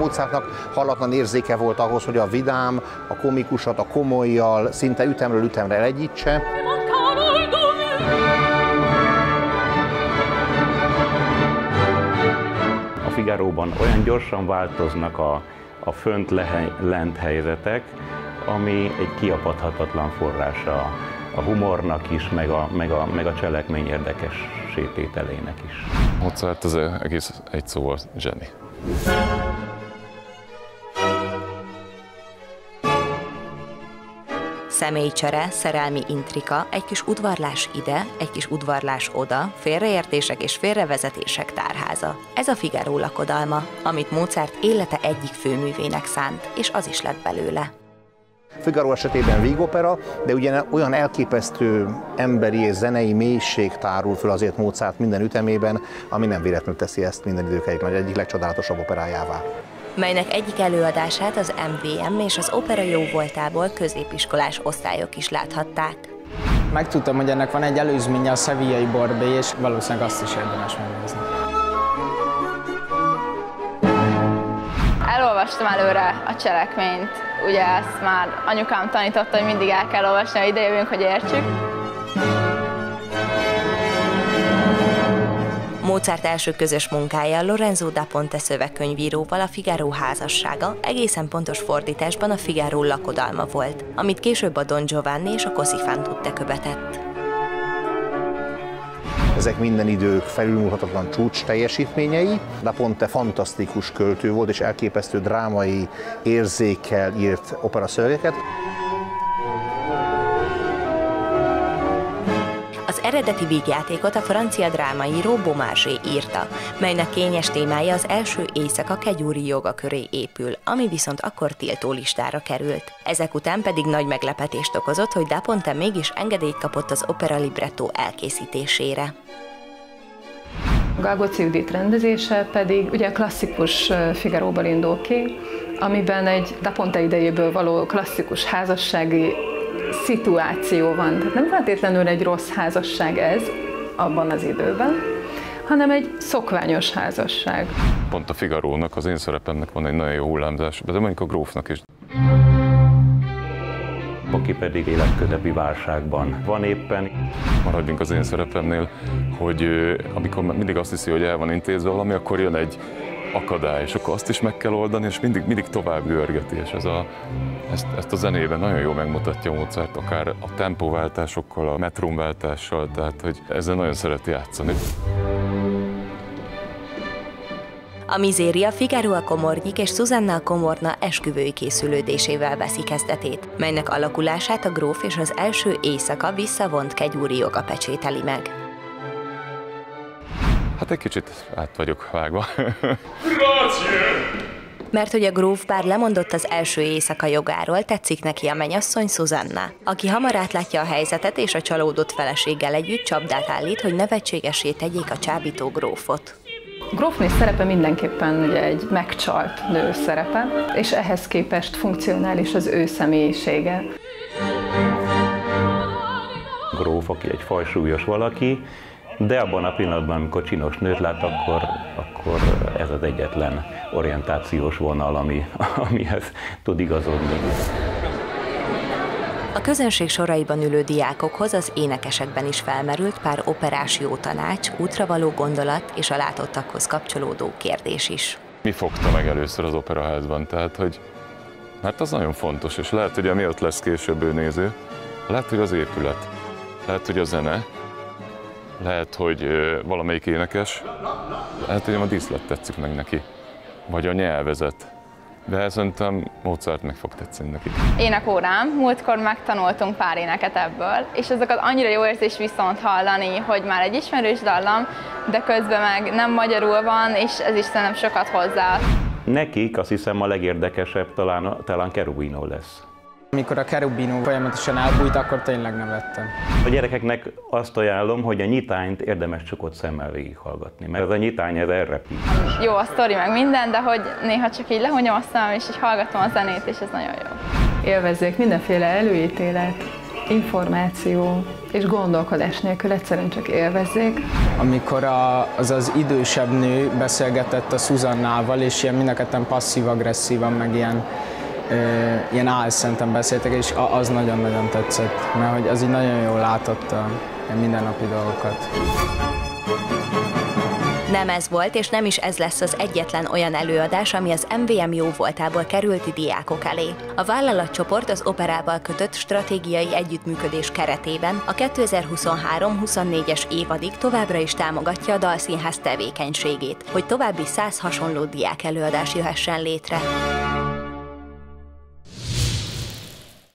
Mozartnak hallatlan érzéke volt ahhoz, hogy a vidám, a komikusat a komolyjal szinte ütemről ütemre elegyítse. A Figaróban olyan gyorsan változnak a fönt-lent helyzetek, ami egy kiapadhatatlan forrása a humornak is, meg a cselekmény érdekes sétételének is. Mozart az egész egy szóval zseni. Személycsere, szerelmi intrika, egy kis udvarlás ide, egy kis udvarlás oda, félreértések és félrevezetések tárháza. Ez a Figaro lakodalma, amit Mozart élete egyik főművének szánt, és az is lett belőle. Figaro esetében vígopera, de ugye olyan elképesztő emberi és zenei mélység tárul föl azért Mozart minden ütemében, ami nem véletlenül teszi ezt minden idők egyik legcsodálatosabb operájává. Melynek egyik előadását az MVM és az Opera jóvoltából középiskolás osztályok is láthatták. Megtudtam, hogy ennek van egy előzménye, a sevillai Borbé, és valószínűleg azt is érdemes megnézni. Elolvastam előre a cselekményt, ugye ezt már anyukám tanította, hogy mindig el kell olvasni, ha idejövünk, hogy értsük. Mozart első közös munkája Lorenzo da Ponte szövegkönyvíróval a Figaro házassága, egészen pontos fordításban a Figaro lakodalma volt, amit később a Don Giovanni és a Così fan tutte követett. Ezek minden idők felülmúlhatatlan csúcs teljesítményei. Da Ponte fantasztikus költő volt, és elképesztő drámai érzékkel írt operaszövegeket. Az eredeti vígjátékot a francia drámaíró Beaumarchais írta, melynek kényes témája az első éjszaka kegyúri joga köré épül, ami viszont akkor tiltó listára került. Ezek után pedig nagy meglepetést okozott, hogy Da Ponte mégis engedélyt kapott az opera libretto elkészítésére. Galgóci Judit rendezése pedig ugye klasszikus Figaróból indul ki, amiben egy Da Ponte idejéből való klasszikus házassági szituáció van. Tehát nem feltétlenül egy rossz házasság ez abban az időben, hanem egy szokványos házasság. Pont a Figarónak, az én szerepemnek van egy nagyon jó hullámzás, de mondjuk a grófnak is. Aki pedig életközepi válságban van éppen. Maradjunk az én szerepemnél, hogy amikor mindig azt hiszi, hogy el van intézve valami, akkor jön egy akadály, és akkor azt is meg kell oldani, és mindig tovább görgeti, és ezt a zenében nagyon jól megmutatja Mozart, akár a tempóváltásokkal, a metrónváltással, tehát hogy ezzel nagyon szereti játszani. A Miséria Figaro a komornyik és Susanna a komorna esküvői készülődésével veszi kezdetét, melynek alakulását a gróf és az első éjszaka visszavont kegyúri joga pecsételi meg. Hát egy kicsit át vagyok vágva. Mert hogy a gróf bár lemondott az első éjszaka jogáról, tetszik neki a mennyasszony Susanna, aki hamar átlátja a helyzetet és a csalódott feleséggel együtt csapdát állít, hogy nevetségessé tegyék a csábító grófot. Grófné szerepe mindenképpen ugye egy megcsalt nő szerepe, és ehhez képest funkcionális az ő személyisége. Gróf, aki egy fajsúlyos valaki, de abban a pillanatban, amikor csinos nőt lát, akkor ez az egyetlen orientációs vonal, amihez tud igazodni. A közönség soraiban ülő diákokhoz az énekesekben is felmerült pár operás jó tanács, útravaló gondolat és a látottakhoz kapcsolódó kérdés is. Mi fogta meg először az operaházban? Tehát, hogy mert az nagyon fontos, és lehet, hogy emiatt lesz később ő néző, lehet, hogy az épület, lehet, hogy a zene, lehet, hogy valamelyik énekes, lehet, hogy a díszlet tetszik meg neki, vagy a nyelvezet. De szerintem Mozart meg fog tetszeni neki. Énekórán múltkor megtanultunk pár éneket ebből, és azokat annyira jó érzés viszont hallani, hogy már egy ismerős dallam, de közben meg nem magyarul van, és ez is szerintem sokat hozzá. Nekik azt hiszem a legérdekesebb talán Cherubino lesz. Amikor a Cherubino folyamatosan elbújt, akkor tényleg nevettem. A gyerekeknek azt ajánlom, hogy a nyitányt érdemes csukott szemmel végighallgatni, mert ez a nyitány ez elrepít. Jó a sztori meg minden, de hogy néha csak így lehunyom a szemem, és így hallgatom a zenét, és ez nagyon jó. Élvezzék mindenféle előítélet, információ, és gondolkodás nélkül egyszerűen csak élvezzék. Amikor az idősebb nő beszélgetett a Szuzannával, és ilyen mind a ketten passzív-agresszívan, meg ilyen álszenten beszéltek, és az nagyon-nagyon tetszett, mert hogy az így nagyon jól látotta a mindennapi dolgokat. Nem ez volt, és nem is ez lesz az egyetlen olyan előadás, ami az MVM jóvoltából került diákok elé. A vállalatcsoport az operával kötött stratégiai együttműködés keretében a 2023-24-es évadig továbbra is támogatja a Dalszínház tevékenységét, hogy további 100 hasonló diák előadás jöhessen létre.